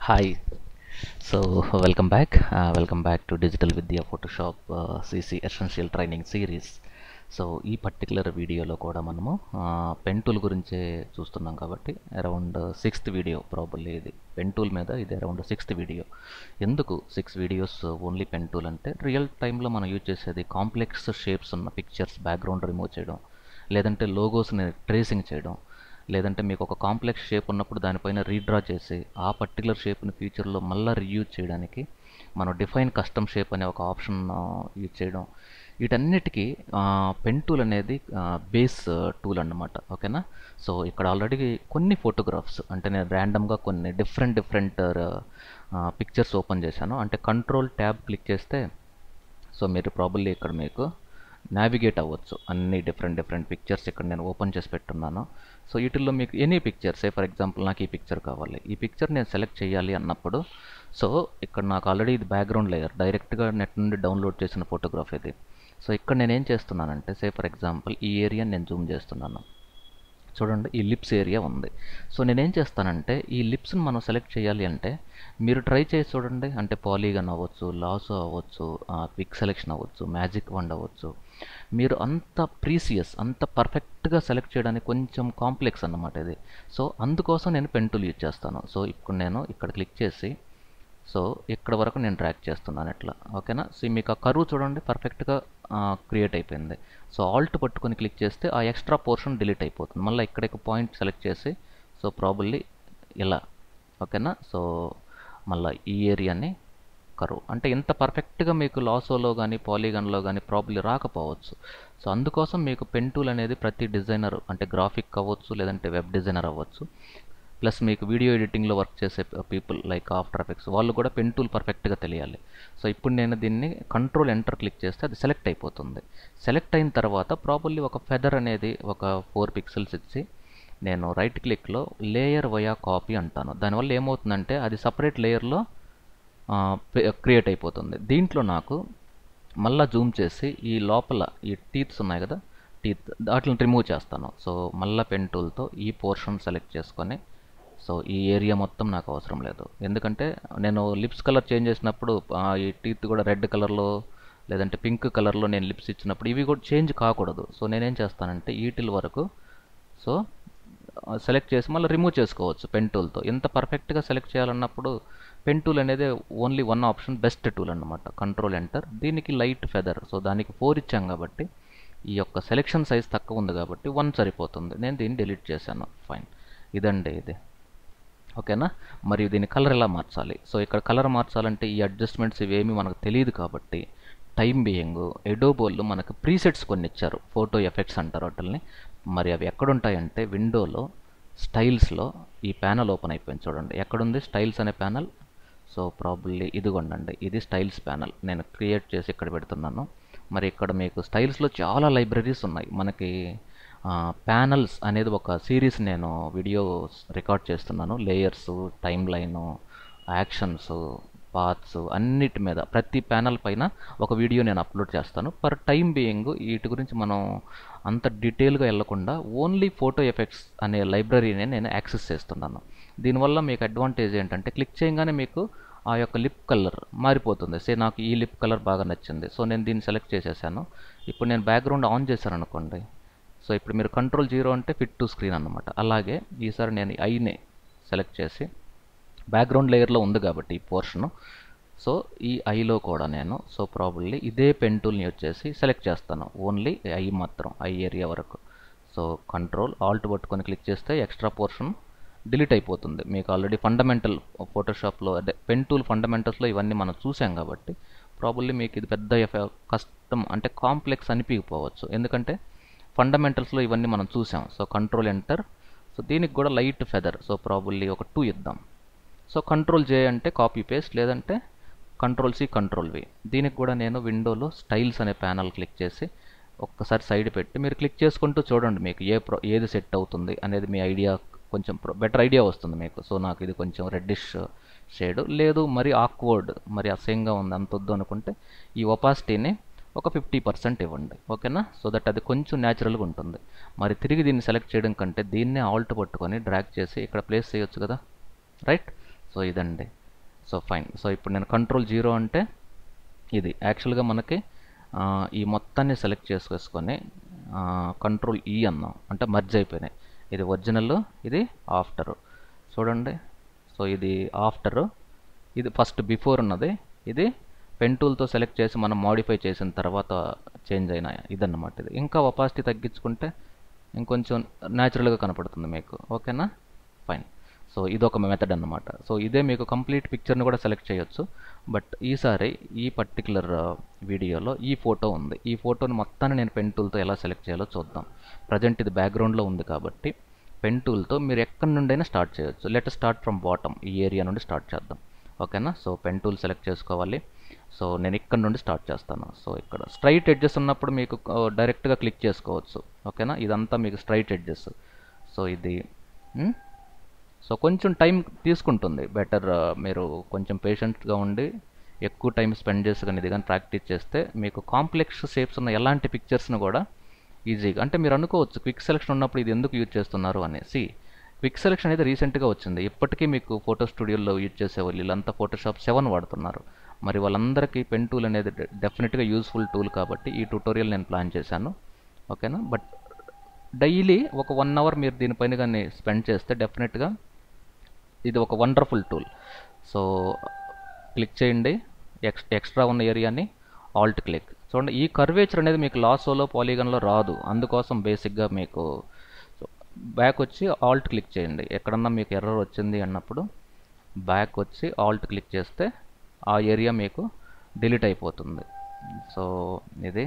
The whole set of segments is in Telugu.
Hi. So welcome back to Digital Vidya Photoshop CC Essential Training Series. So ఈ పర్టికులర్ వీడియోలో కూడా మనము పెన్ టూల్ గురించే చూస్తున్నాం కాబట్టి అరౌండ్ సిక్స్త్ వీడియో ప్రాబబ్లీ ఇది పెన్ టూల్ మీద ఇది అరౌండ్ సిక్స్త్ వీడియో. ఎందుకు 6 వీడియోస్ ఓన్లీ పెన్ టూల్ అంటే రియల్ టైంలో మనం యూజ్ చేసేది కాంప్లెక్స్ షేప్స్ ఉన్న పిక్చర్స్ బ్యాక్గ్రౌండ్ రిమూవ్ చేయడం, లేదంటే లోగోస్ని ట్రేసింగ్ చేయడం, లేదంటే మీకు ఒక కాంప్లెక్స్ షేప్ ఉన్నప్పుడు దానిపైన రీడ్రా చేసి ఆ పర్టికులర్ షేప్ని ఫ్యూచర్లో మళ్ళీ రీయూజ్ చేయడానికి మనం డిఫైన్ కస్టమ్ షేప్ అనే ఒక ఆప్షన్ యూజ్ చేయడం, వీటన్నిటికీ పెన్ టూల్ అనేది బేస్ టూల్ అన్నమాట. ఓకేనా. సో ఇక్కడ ఆల్రెడీ కొన్ని ఫోటోగ్రాఫ్స్ అంటే నేను ర్యాండమ్గా కొన్ని డిఫరెంట్ పిక్చర్స్ ఓపెన్ చేశాను. అంటే కంట్రోల్ ట్యాబ్ క్లిక్ చేస్తే సో మీరు ప్రాబబ్లీ ఇక్కడ మీకు నావిగేట్ అవ్వచ్చు అన్ని డిఫరెంట్ పిక్చర్స్ ఇక్కడ నేను ఓపెన్ చేసి పెట్టున్నాను. సో వీటిల్లో మీకు ఎనీ పిక్చర్ ఫర్ ఎగ్జాంపుల్ నాకు ఈ పిక్చర్ కావాలి, ఈ పిక్చర్ నేను సెలెక్ట్ చేయాలి అన్నప్పుడు సో ఇక్కడ నాకు ఆల్రెడీ ఇది బ్యాక్గ్రౌండ్ లేయర్ డైరెక్ట్గా నెట్ నుండి డౌన్లోడ్ చేసిన ఫోటోగ్రాఫ్ ఇది. సో ఇక్కడ నేను ఏం చేస్తున్నానంటే ఫర్ ఎగ్జాంపుల్ ఈ ఏరియా నేను జూమ్ చేస్తున్నాను. చూడండి ఈ లిప్స్ ఏరియా ఉంది. సో నేనేం చేస్తానంటే ఈ లిప్స్ని మనం సెలెక్ట్ చేయాలి అంటే మీరు ట్రై చేసి చూడండి. అంటే పాలీగన్ అవ్వచ్చు, లాసో అవ్వచ్చు, క్విక్ సెలెక్షన్ అవ్వచ్చు, మ్యాజిక్ వండ్ అవ్వచ్చు. మీరు అంత ప్రీసియస్ అంత పర్ఫెక్ట్గా సెలెక్ట్ చేయడానికి కొంచెం కాంప్లెక్స్ అన్నమాట ఇది. సో అందుకోసం నేను పెన్ టూల్ యూజ్ చేస్తాను. సో ఇప్పుడు నేను ఇక్కడ క్లిక్ చేసి సో ఇక్కడ వరకు నేను డ్రాగ్ చేస్తున్నాను ఇట్లా. ఓకేనా. సో మీకు ఆ కర్వ్ చూడండి పర్ఫెక్ట్గా క్రియేట్ అయిపోయింది. సో ఆల్ట్ పట్టుకొని క్లిక్ చేస్తే ఆ ఎక్స్ట్రా పోర్షన్ డిలీట్ అయిపోతుంది. మళ్ళీ ఇక్కడ పాయింట్ సెలెక్ట్ చేసి సో ప్రాబబ్లీ ఇలా. ఓకేనా. సో మళ్ళీ ఈ ఏరియాని కర్వ్ అంటే ఇంత పర్ఫెక్ట్గా మీకు లాసోలో కానీ పాలీగన్లో కానీ ప్రాబ్లీ రాకపోవచ్చు. సో అందుకోసం మీకు పెన్ టూల్ అనేది ప్రతి డిజైనర్ అంటే గ్రాఫిక్ అవ్వచ్చు, లేదంటే వెబ్ డిజైనర్ అవ్వచ్చు, ప్లస్ మీకు వీడియో ఎడిటింగ్లో వర్క్ చేసే పీపుల్ లైక్ ఆఫ్టర్ ఎఫెక్ట్స్ వాళ్ళు కూడా పెన్ టూల్ పర్ఫెక్ట్గా తెలియాలి. సో ఇప్పుడు నేను దీన్ని కంట్రోల్ ఎంటర్ క్లిక్ చేస్తే అది సెలెక్ట్ అయిపోతుంది. సెలెక్ట్ అయిన తర్వాత ప్రాబబ్లీ ఒక ఫెదర్ అనేది ఒక 4 పిక్సెల్స్ ఇచ్చి నేను రైట్ క్లిక్లో లేయర్ వయా కాపీ అంటాను. దానివల్ల ఏమవుతుందంటే అది సపరేట్ లేయర్లో క్రియేట్ అయిపోతుంది. దీంట్లో నాకు మళ్ళీ జూమ్ చేసి ఈ లోపల ఈ టీత్స్ ఉన్నాయి కదా, వాటిని రిమూవ్ చేస్తాను. సో మళ్ళీ పెన్ టూల్తో ఈ పోర్షన్ సెలెక్ట్ చేసుకొని సో ఈ ఏరియా మొత్తం నాకు అవసరం లేదు. ఎందుకంటే నేను లిప్స్ కలర్ చేంజ్ చేసినప్పుడు ఈ టీత్ కూడా రెడ్ కలర్లో లేదంటే పింక్ కలర్లో నేను లిప్స్ ఇచ్చినప్పుడు ఇవి కూడా చేంజ్ కాకూడదు. సో నేనేం చేస్తానంటే ఈటిల్ వరకు సో సెలెక్ట్ చేసి మళ్ళీ రిమూవ్ చేసుకోవచ్చు పెన్ టూల్తో. ఎంత పర్ఫెక్ట్గా సెలెక్ట్ చేయాలన్నప్పుడు పెన్ టూల్ అనేది only one option, best tool అన్నమాట. Control enter. దీనికి లైట్ ఫెదర్ సో దానికి 4 ఇచ్చాం కాబట్టి ఈ యొక్క సెలెక్షన్ సైజ్ తక్కువ ఉంది కాబట్టి 1 సరిపోతుంది. నేను దీన్ని డిలీట్ చేశాను. ఫైన్. ఇదండి ఇది. ఓకేనా. మరియు దీని కలర్ ఎలా మార్చాలి? సో ఇక్కడ కలర్ మార్చాలంటే ఈ అడ్జస్ట్మెంట్స్ ఇవేమి మనకు తెలియదు కాబట్టి టైం బీయింగ్ ఎడోబోల్లో మనకు ప్రీసెట్స్ కొన్ని ఇచ్చారు, ఫోటో ఎఫెక్ట్స్ అంటారు వాటిని. మరి అవి ఎక్కడుంటాయంటే విండోలో స్టైల్స్లో ఈ ప్యానల్ ఓపెన్ అయిపోయింది చూడండి. ఎక్కడుంది స్టైల్స్ అనే ప్యానల్? సో ప్రాబబ్లీ ఇదిగోండి, ఇది స్టైల్స్ ప్యానల్ నేను క్రియేట్ చేసి ఇక్కడ పెడుతున్నాను. మరి ఇక్కడ మీకు స్టైల్స్లో చాలా లైబ్రరీస్ ఉన్నాయి. మనకి ప్యానల్స్ అనేది ఒక సిరీస్ నేను వీడియో రికార్డ్ చేస్తున్నాను. Layers, timeline, actions, paths అన్నిటి మీద ప్రతి ప్యానల్ పైన ఒక వీడియో నేను అప్లోడ్ చేస్తాను. పర్ టైం బీయింగ్ వీటి గురించి మనం అంత డీటెయిల్గా వెళ్ళకుండా ఓన్లీ ఫోటో ఎఫెక్ట్స్ అనే లైబ్రరీని నేను యాక్సెస్ చేస్తున్నాను. దీనివల్ల మీకు అడ్వాంటేజ్ ఏంటంటే క్లిక్ చేయగానే మీకు ఆ యొక్క లిప్ కలర్ మారిపోతుంది. నాకు ఈ లిప్ కలర్ బాగా నచ్చింది. సో నేను దీన్ని సెలెక్ట్ చేసేసాను. ఇప్పుడు నేను బ్యాక్గ్రౌండ్ ఆన్ చేశాను అనుకోండి. సో ఇప్పుడు మీరు కంట్రోల్ 0 అంటే ఫిట్ టు స్క్రీన్ అన్నమాట. అలాగే ఈసారి నేను ఐని సెలెక్ట్ చేసి బ్యాక్గ్రౌండ్ లేయర్లో ఉంది కాబట్టి ఈ పోర్షను సో ఈ ఐలో కూడా నేను సో ప్రాబబ్లీ ఇదే పెన్ టూల్ని వచ్చేసి సెలెక్ట్ చేస్తాను. ఓన్లీ ఐ మాత్రం, ఐ ఏరియా వరకు. సో కంట్రోల్ ఆల్ట్ పట్టుకొని క్లిక్ చేస్తే ఎక్స్ట్రా పోర్షన్ డిలీట్ అయిపోతుంది. మీకు ఆల్రెడీ ఫండమెంటల్ ఫోటోషాప్లో అదే పెన్ టూల్ ఫండమెంటల్స్లో ఇవన్నీ మనం చూసాం కాబట్టి ప్రాబబ్లీ మీకు ఇది పెద్ద కష్టం అంటే కాంప్లెక్స్ అనిపించకపోవచ్చు. ఎందుకంటే ఫండమెంటల్స్లో ఇవన్నీ మనం చూసాం. So control enter. సో దీనికి కూడా లైట్ ఫెదర్ సో ప్రాబబ్లీ ఒక 2 ఇద్దాం. సో కంట్రోల్ జే అంటే కాపీ పేస్ట్, లేదంటే కంట్రోల్ సి కంట్రోల్ వి. దీనికి కూడా నేను విండోలో స్టైల్స్ అనే ప్యానల్ క్లిక్ చేసి ఒక్కసారి సైడ్ పెట్టి మీరు క్లిక్ చేసుకుంటూ చూడండి మీకు ఏది సెట్ అవుతుంది అనేది మీ ఐడియా కొంచెం బెటర్ ఐడియా వస్తుంది మీకు. సో నాకు ఇది కొంచెం రెడ్డిష్ షేడ్ లేదు, మరి ఆక్వర్డ్ మరి అసహ్యంగా ఉంది అంత వద్దు అనుకుంటే ఈ ఒపాసిటీని ఒక 50% ఇవ్వండి. ఓకేనా. సో దట్ అది కొంచెం న్యాచురల్గా ఉంటుంది. మరి తిరిగి దీన్ని సెలెక్ట్ చేయడం కంటే దీన్నే ఆల్ట్ పట్టుకొని డ్రాగ్ చేసి ఇక్కడ ప్లేస్ చేయొచ్చు కదా, రైట్. సో సో ఇదండి. So fine. సో ఇప్పుడు నేను కంట్రోల్ 0 అంటే ఇది యాక్చువల్గా మనకి ఈ మొత్తాన్ని సెలెక్ట్ చేసుకొని కంట్రోల్ ఈ అన్నాం అంటే మర్జ్ అయిపోయినాయి. ఇది ఒరిజినల్, ఇది ఆఫ్టర్. చూడండి. సో ఇది ఆఫ్టర్, ఇది ఫస్ట్ బిఫోర్ ఉన్నది, ఇది పెన్ టూల్తో సెలెక్ట్ చేసి మనం మాడిఫై చేసిన తర్వాత చేంజ్ అయిన ఇదన్నమాట. ఇది ఇంకా ఒపాసిటీ తగ్గించుకుంటే ఇంకొంచెం న్యాచురల్గా కనపడుతుంది మీకు. ఓకేనా? ఫైన్. సో ఇదొక మెథడ్ అన్నమాట. సో ఇదే మీకు కంప్లీట్ పిక్చర్ని కూడా సెలెక్ట్ చేయొచ్చు. బట్ ఈసారి ఈ పర్టికులర్ వీడియోలో ఈ ఫోటో ఉంది. ఈ ఫోటోని మొత్తాన్ని నేను పెన్ టూల్తో ఎలా సెలెక్ట్ చేయాలో చూద్దాం. ప్రజెంట్ ఇది బ్యాక్గ్రౌండ్లో ఉంది కాబట్టి పెన్ టూల్తో మీరు ఎక్కడి నుండైనా స్టార్ట్ చేయొచ్చు. లెట్ స్టార్ట్ ఫ్రమ్ బాటమ్, ఈ ఏరియా నుండి స్టార్ట్ చేద్దాం. ఓకేనా? సో పెన్ టూల్ సెలెక్ట్ చేసుకోవాలి. సో నేను ఇక్కడ నుండి స్టార్ట్ చేస్తాను. సో ఇక్కడ స్ట్రైట్ ఎడ్జెస్ ఉన్నప్పుడు మీకు డైరెక్ట్గా క్లిక్ చేసుకోవచ్చు. ఓకేనా? ఇదంతా మీకు స్ట్రైట్ ఎడ్జెస్. సో ఇది సో కొంచెం టైం తీసుకుంటుంది. బెటర్ మీరు కొంచెం పేషెంట్గా ఉండి ఎక్కువ టైం స్పెండ్ చేసి కానీ ఇది కానీ ప్రాక్టీస్ చేస్తే మీకు కాంప్లెక్స్ షేప్స్ ఉన్న ఎలాంటి పిక్చర్స్ను కూడా ఈజీగా, అంటే మీరు అనుకోవచ్చు క్విక్ సెలెక్షన్ ఉన్నప్పుడు ఇది ఎందుకు యూజ్ చేస్తున్నారు అనేసి. క్విక్ సెలెక్షన్ అనేది రీసెంట్గా వచ్చింది. ఇప్పటికీ మీకు ఫోటో స్టూడియోలో యూజ్ చేసేవాళ్ళు వీళ్ళంతా ఫోటోషాప్ 7 వాడుతున్నారు. మరి వాళ్ళందరికీ పెన్ టూల్ అనేది డెఫినెట్గా యూస్ఫుల్ టూల్ కాబట్టి ఈ ట్యూటోరియల్ నేను ప్లాన్ చేశాను. ఓకేనా? బట్ డైలీ ఒక 1 అవర్ మీరు దీనిపైన కానీ స్పెండ్ చేస్తే డెఫినెట్గా ఇది ఒక వండర్ఫుల్ టూల్. సో క్లిక్ చేయండి ఎక్స్ట్రా ఉన్న ఏరియాని, ఆల్ట్ క్లిక్. చూడండి ఈ కర్వేచర్ అనేది మీకు లాసోలో పాలిగన్లో రాదు. అందుకోసం బేసిక్గా మీకు బ్యాక్ వచ్చి ఆల్ట్ క్లిక్ చేయండి. ఎక్కడన్నా మీకు ఎర్రర్ వచ్చింది అన్నప్పుడు బ్యాక్ వచ్చి ఆల్ట్ క్లిక్ చేస్తే ఆ ఏరియా మీకు డిలీట్ అయిపోతుంది. సో ఇది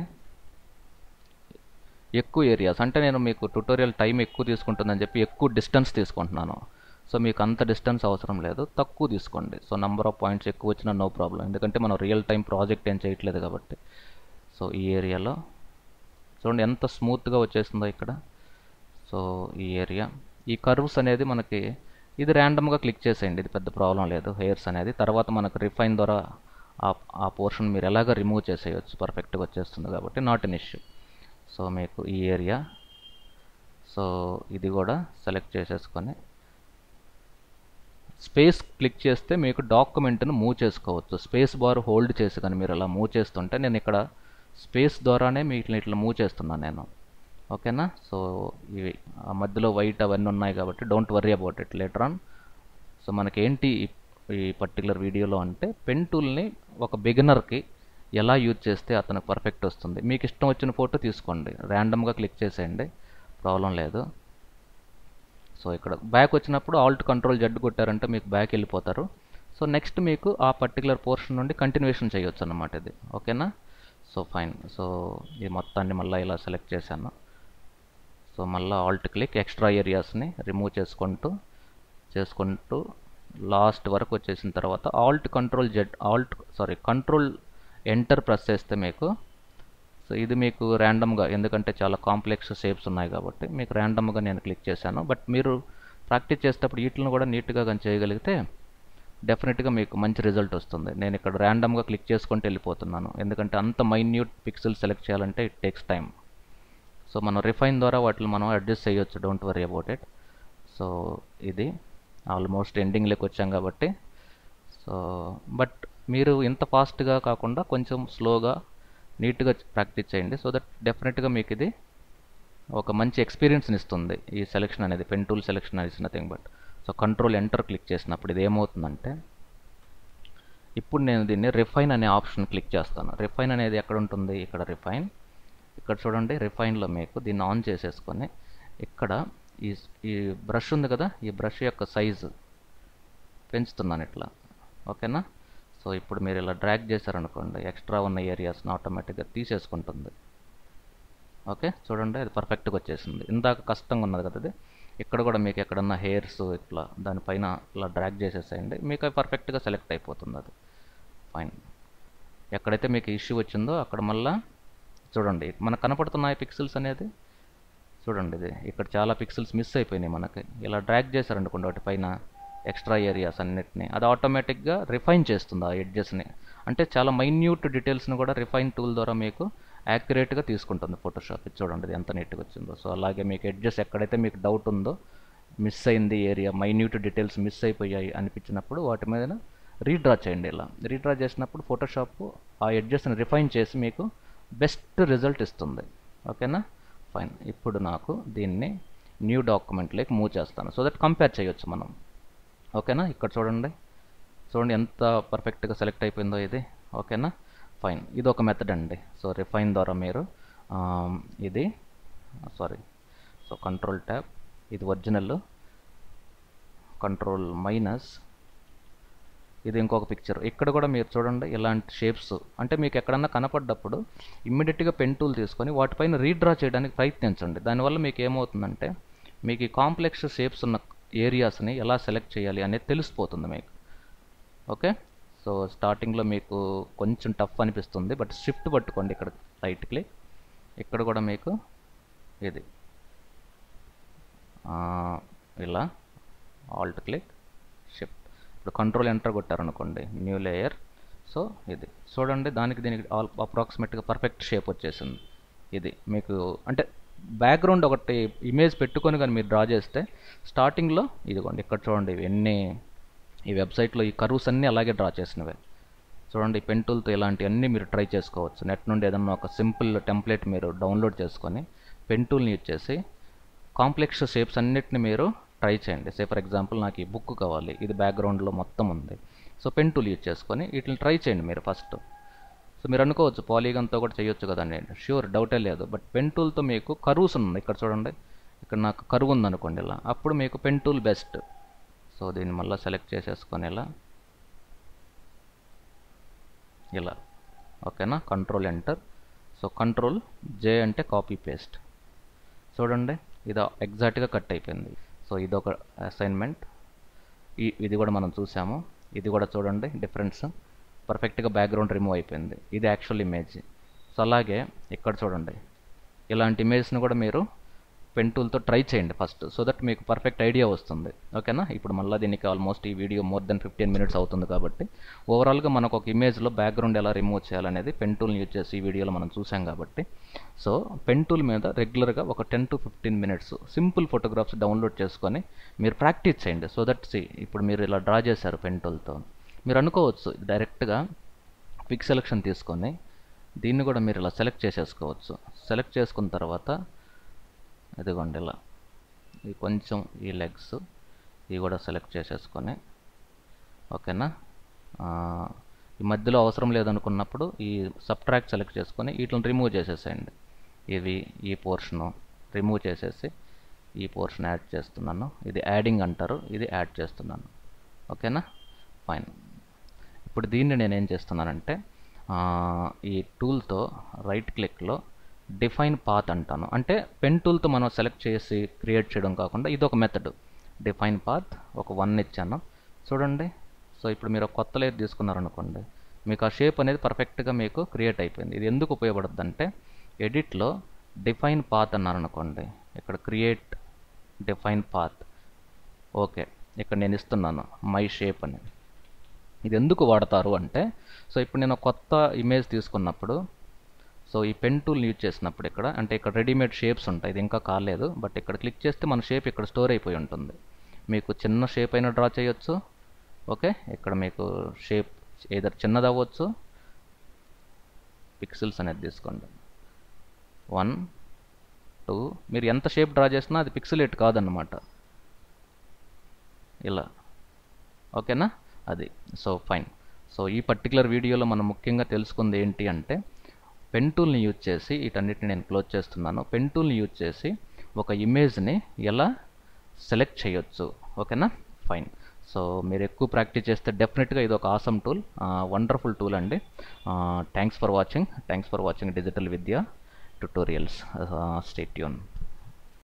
ఎక్కువ ఏరియాస్ అంటే నేను మీకు ట్యూటోరియల్ టైం ఎక్కువ తీసుకుంటుందని చెప్పి ఎక్కువ డిస్టెన్స్ తీసుకుంటున్నాను. సో మీకు అంత డిస్టెన్స్ అవసరం లేదు, తక్కువ తీసుకోండి. సో నెంబర్ ఆఫ్ పాయింట్స్ ఎక్కువ వచ్చినా నో ప్రాబ్లం, ఎందుకంటే మనం రియల్ టైం ప్రాజెక్ట్ ఏం చేయట్లేదు కాబట్టి. సో ఈ ఏరియాలో చూడండి ఎంత స్మూత్గా వచ్చేసిందో ఇక్కడ. సో ఈ ఏరియా, ఈ కర్వ్స్ అనేది మనకి ఇది ర్యాండమ్గా క్లిక్ చేసేయండి, ఇది పెద్ద ప్రాబ్లం లేదు. హెయిర్స్ అనేది తర్వాత మనకు రిఫైన్ ద్వారా ఆ పోర్షన్ మీరు ఎలాగ రిమూవ్ చేసేయచ్చు, పర్ఫెక్ట్గా వచ్చేస్తుంది కాబట్టి నాట్ ఎన్ ఇష్యూ. సో మీకు ఈ ఏరియా, సో ఇది కూడా సెలెక్ట్ చేసేసుకొని స్పేస్ క్లిక్ చేస్తే మీకు డాక్యుమెంట్ను మూవ్ చేసుకోవచ్చు. స్పేస్ బార్ హోల్డ్ చేసి కానీ మీరు అలా మూవ్ చేస్తుంటే నేను ఇక్కడ స్పేస్ ద్వారానే మీకు ఇట్లా మూవ్ చేస్తున్నాను నేను. ఓకేనా? సో ఇవి ఆ మధ్యలో వైట్ అవన్నీ ఉన్నాయి కాబట్టి don't worry about it later on. So మనకేంటి ఈ పర్టికులర్ వీడియోలో అంటే పెన్ టూల్ని ఒక బిగినర్కి ఎలా యూజ్ చేస్తే అతనికి పర్ఫెక్ట్ వస్తుంది. మీకు ఇష్టం వచ్చిన ఫోటో తీసుకోండి, ర్యాండమ్గా క్లిక్ చేసేయండి, ప్రాబ్లం లేదు. సో ఇక్కడ బ్యాక్ వచ్చినప్పుడు ఆల్ట్ కంట్రోల్ జెడ్ కొట్టారంటే మీకు బ్యాక్ వెళ్ళిపోతారు. సో నెక్స్ట్ మీకు ఆ పర్టికులర్ పోర్షన్ నుండి కంటిన్యూషన్ చేయొచ్చు అన్నమాట ఇది. ఓకేనా? So fine. సో ఈ మొత్తాన్ని మళ్ళీ ఇలా సెలెక్ట్ చేశాను. సో మళ్ళీ ఆల్ట్ క్లిక్, ఎక్స్ట్రా ఏరియాస్ని రిమూవ్ చేసుకుంటూ లాస్ట్ వరకు వచ్చేసిన తర్వాత కంట్రోల్ ఎంటర్ ప్రెస్ చేస్తే మీకు, సో ఇది మీకు ర్యాండమ్గా, ఎందుకంటే చాలా కాంప్లెక్స్ షేప్స్ ఉన్నాయి కాబట్టి మీకు ర్యాండమ్గా నేను క్లిక్ చేశాను. బట్ మీరు ప్రాక్టీస్ చేసేటప్పుడు వీటిని కూడా నీట్గా కానీ చేయగలిగితే డెఫినెట్గా మీకు మంచి రిజల్ట్ వస్తుంది. నేను ఇక్కడ ర్యాండమ్గా క్లిక్ చేసుకుంటూ వెళ్ళిపోతున్నాను, ఎందుకంటే అంత మైన్యూట్ పిక్సెల్ సెలెక్ట్ చేయాలంటే ఇట్ టేక్స్ టైం. సో మనం రిఫైన్ ద్వారా వాటిని మనం అడ్జస్ట్ చేయొచ్చు, don't worry about it. So ఇది ఆల్మోస్ట్ ఎండింగ్లోకి వచ్చాం కాబట్టి. సో బట్ మీరు ఇంత ఫాస్ట్గా కాకుండా కొంచెం స్లోగా నీట్గా ప్రాక్టీస్ చేయండి. సో దట్ డెఫినెట్గా మీకు ఇది ఒక మంచి ఎక్స్పీరియన్స్ని ఇస్తుంది. ఈ సెలెక్షన్ అనేది పెన్ టూల్ సెలెక్షన్ అనేది nothing but. So control enter click చేసినప్పుడు ఇది ఏమవుతుందంటే, ఇప్పుడు నేను దీన్ని రిఫైన్ అనే ఆప్షన్ క్లిక్ చేస్తాను. రిఫైన్ అనేది ఎక్కడ ఉంటుంది? ఇక్కడ రిఫైన్. ఇక్కడ చూడండి రిఫైన్లో మీకు దీన్ని ఆన్ చేసేసుకొని ఇక్కడ ఈ బ్రష్ ఉంది కదా, ఈ బ్రష్ యొక్క సైజు పెంచుతున్నాను ఇట్లా. ఓకేనా? సో ఇప్పుడు మీరు ఇలా డ్రాగ్ చేశారనుకోండి, ఎక్స్ట్రా ఉన్న ఏరియాస్ని ఆటోమేటిక్గా తీసేసుకుంటుంది. ఓకే చూడండి అది పర్ఫెక్ట్గా వచ్చేసింది. ఇందాక కష్టంగా ఉన్నది కదా అది. ఇక్కడ కూడా మీకు ఎక్కడన్నా హెయిర్స్ ఇట్లా దానిపైన ఇలా డ్రాగ్ చేసేసేయండి, మీకు అది పర్ఫెక్ట్గా సెలెక్ట్ అయిపోతుంది. అది ఫైన్. ఎక్కడైతే మీకు ఇష్యూ వచ్చిందో అక్కడ మళ్ళీ చూడండి మనకు కనపడుతున్నాయి పిక్సెల్స్ అనేది. చూడండి ఇది ఇక్కడ చాలా పిక్సెల్స్ మిస్ అయిపోయినాయి మనకి. ఇలా డ్రాగ్ చేశారనుకోండి వాటిపైన ఎక్స్ట్రా ఏరియాస్ అన్నిటిని, అది ఆటోమేటిక్గా రిఫైన్ చేస్తుంది ఆ ఎడ్జెస్ని. అంటే చాలా మైన్యూట్ డీటెయిల్స్ని కూడా రిఫైన్ టూల్ ద్వారా మీకు యాక్యురేట్గా తీసుకుంటుంది ఫోటోషాప్. ఇది చూడండి ఇది ఎంత నీట్గా వచ్చిందో. సో అలాగే మీకు ఎడ్జెస్ ఎక్కడైతే మీకు డౌట్ ఉందో మిస్ అయింది ఏరియా, మైన్యూట్ డీటెయిల్స్ మిస్ అయిపోయాయి అనిపించినప్పుడు వాటి మీద రీడ్రా చేయండి. ఇలా రీడ్రా చేసినప్పుడు ఫోటోషాప్ ఆ ఎడ్జెస్ని రిఫైన్ చేసి మీకు బెస్ట్ రిజల్ట్ ఇస్తుంది. ఓకేనా, ఫైన్. ఇప్పుడు నాకు దీన్ని న్యూ డాక్యుమెంట్లోకి మూవ్ చేస్తాను సో దట్ కంపేర్ చేయొచ్చు మనం. ఓకేనా, ఇక్కడ చూడండి ఎంత పర్ఫెక్ట్గా సెలెక్ట్ అయిపోయిందో ఇది. ఓకేనా, ఫైన్. ఇది ఒక మెథడ్ అండి. సో రిఫైన్ ద్వారా మీరు ఇది సో కంట్రోల్ ట్యాబ్, ఇది ఒరిజినల్, కంట్రోల్ మైనస్, ఇది ఇంకొక పిక్చర్. ఇక్కడ కూడా మీరు చూడండి ఇలాంటి షేప్స్ అంటే మీకు ఎక్కడన్నా కనపడ్డప్పుడు ఇమ్మీడియట్గా పెన్ టూల్ తీసుకొని వాటిపైన రీడ్రా చేయడానికి ప్రయత్నించండి. దానివల్ల మీకు ఏమవుతుందంటే మీకు ఈ కాంప్లెక్స్ షేప్స్ ఉన్న ఏరియాస్ని ఎలా సెలెక్ట్ చేయాలి అనేది తెలిసిపోతుంది మీకు. ఓకే, సో స్టార్టింగ్లో మీకు కొంచెం టఫ్ అనిపిస్తుంది, బట్ షిఫ్ట్ పట్టుకోండి, ఇక్కడ రైట్ క్లిక్, ఇక్కడ కూడా మీకు ఇది ఇలా ఆల్ట్ క్లిక్ షిఫ్ట్. ఇప్పుడు కంట్రోల్ ఎంటర్ కొట్టారనుకోండి, న్యూ లేయర్. సో ఇది చూడండి, దీనికి అప్రాక్సిమేట్గా పర్ఫెక్ట్ షేప్ వచ్చేసింది. ఇది మీకు అంటే బ్యాక్గ్రౌండ్ ఒకటి ఇమేజ్ పెట్టుకొని కానీ మీరు డ్రా చేస్తే స్టార్టింగ్లో ఇదిగోండి ఇక్కడ చూడండి ఈ వెబ్సైట్లో ఈ కర్వ్స్ అన్నీ అలాగే డ్రా చేసినవే. చూడండి పెన్ టూల్తో ఇలాంటివన్నీ మీరు ట్రై చేసుకోవచ్చు. నెట్ నుండి ఏదన్నా ఒక సింపుల్ టెంప్లెట్ మీరు డౌన్లోడ్ చేసుకొని పెన్ టూల్ని యూజ్ చేసి కాంప్లెక్స్ షేప్స్ అన్నిటిని మీరు ట్రై చేయండి. సే ఫర్ ఎగ్జాంపుల్ నాకు ఈ బుక్ కావాలి, ఇది బ్యాక్గ్రౌండ్లో మొత్తం ఉంది. సో పెన్ టూల్ యూజ్ చేసుకొని వీటిని ట్రై చేయండి మీరు ఫస్ట్. సో మీరు అనుకోవచ్చు పాలీగన్తో కూడా చేయొచ్చు కదండి, ష్యూర్, డౌటే లేదు. బట్ పెన్ టూల్తో మీకు కర్వ్స్ ఉన్నాయి, ఇక్కడ చూడండి, ఇక్కడ నాకు కర్వ్ ఉందనుకోండి ఇలా, అప్పుడు మీకు పెన్ టూల్ బెస్ట్. సో దీన్ని మళ్ళీ సెలెక్ట్ చేసేసుకొని ఇలా ఓకేనా, control enter. So control J అంటే కాపీ పేస్ట్. చూడండి ఇది ఎగ్జాక్ట్గా కట్ అయిపోయింది. సో ఇదొక అసైన్మెంట్. ఇది కూడా మనం చూసాము. ఇది కూడా చూడండి డిఫరెన్స్, పర్ఫెక్ట్గా బ్యాక్గ్రౌండ్ రిమూవ్ అయిపోయింది. ఇది యాక్చువల్ ఇమేజ్. సో అలాగే ఇక్కడ చూడండి ఇలాంటి ఇమేజ్ని కూడా మీరు పెన్ టూల్తో ట్రై చేయండి ఫస్ట్, సో దట్ మీకు పర్ఫెక్ట్ ఐడియా వస్తుంది. ఓకేనా, ఇప్పుడు మళ్ళీ దీనికి ఆల్మోస్ట్ ఈ వీడియో మోర్ దెన్ 15 minutes అవుతుంది కాబట్టి ఓవరాల్గా మనకు ఒక ఇమేజ్లో బ్యాక్గ్రౌండ్ ఎలా రిమూవ్ చేయాలనేది పెన్ టూల్ని యూజ్ చేసి ఈ వీడియోలో మనం చూసాం కాబట్టి, సో పెన్ టూల్ మీద రెగ్యులర్గా ఒక 10 to 15 minutes simple photographs download చేసుకొని మీరు ప్రాక్టీస్ చేయండి. సో దట్ ఇప్పుడు మీరు ఇలా డ్రా చేశారు పెన్ టూల్తో, మీరు అనుకోవచ్చు డైరెక్ట్గా పిక్ సెలెక్షన్ తీసుకొని దీన్ని కూడా మీరు ఇలా సెలెక్ట్ చేసేసుకోవచ్చు. సెలెక్ట్ చేసుకున్న తర్వాత ఇదిగోండి ఇలా ఇది కొంచెం ఈ లెగ్స్ ఇవి కూడా సెలెక్ట్ చేసేసుకొని, ఓకేనా, ఈ మధ్యలో అవసరం లేదనుకున్నప్పుడు ఈ సబ్ట్రాక్ట్ సెలెక్ట్ చేసుకొని వీటిని రిమూవ్ చేసేసేయండి. ఇవి ఈ పోర్షను రిమూవ్ చేసేసి ఈ పోర్షన్ యాడ్ చేస్తున్నాను. ఇది యాడింగ్ అంటారు, ఇది యాడ్ చేస్తున్నాను. ఓకేనా, ఫైన్. ఇప్పుడు దీన్ని నేనేం చేస్తున్నానంటే ఈ టూల్తో రైట్ క్లిక్లో డిఫైన్ పాత్ అంటాను. అంటే పెన్ టూల్తో మనం సెలెక్ట్ చేసి క్రియేట్ చేయడం కాకుండా ఇది ఒక మెథడ్. డిఫైన్ పాత్ ఒక 1 ఇచ్చాను చూడండి. సో ఇప్పుడు మీరు ఒక కొత్త లేయర్ తీసుకున్నారనుకోండి, మీకు ఆ షేప్ అనేది పర్ఫెక్ట్గా మీకు క్రియేట్ అయిపోయింది. ఇది ఎందుకు ఉపయోగపడుతుంది అంటే ఎడిట్లో డిఫైన్ పాత్ అన్నారనుకోండి, ఇక్కడ క్రియేట్ డిఫైన్ పాత్, ఓకే, ఇక్కడ నేను ఇస్తున్నాను మై షేప్ అని. ఇది ఎందుకు వాడతారు అంటే, సో ఇప్పుడు నేను కొత్త ఇమేజ్ తీసుకున్నప్పుడు, సో ఈ పెన్ టూల్ని యూజ్ చేసినప్పుడు ఇక్కడ అంటే ఇక్కడ రెడీమేడ్ షేప్స్ ఉంటాయి, ఇది ఇంకా కాలేదు, బట్ ఇక్కడ క్లిక్ చేస్తే మన షేప్ ఇక్కడ స్టోర్ అయిపోయి ఉంటుంది. మీకు చిన్న షేప్ అయినా డ్రా చేయొచ్చు. ఓకే, ఇక్కడ మీకు షేప్ ఏదర్ చిన్నది అవ్వచ్చు. పిక్సెల్స్ అనేది తీసుకోండి, 1 2, మీరు ఎంత షేప్ డ్రా చేసినా అది పిక్సెలేట్ కాదన్నమాట ఇలా. ఓకేనా, అది. So fine. సో ఈ పర్టికులర్ వీడియోలో మనం ముఖ్యంగా తెలుసుకుంది ఏంటి అంటే పెన్ టూల్ని యూజ్ చేసి, వీటన్నిటిని నేను క్లోజ్ చేస్తున్నాను, పెన్ టూల్ని యూజ్ చేసి ఒక ఇమేజ్ని ఎలా సెలెక్ట్ చేయొచ్చు. ఓకేనా, ఫైన్. సో మీరు ఎక్కువ ప్రాక్టీస్ చేస్తే డెఫినెట్గా ఇది ఒక ఆసమ్ టూల్, వండర్ఫుల్ టూల్ అండి. Thanks for watching digital Vidya tutorials. Stay tune.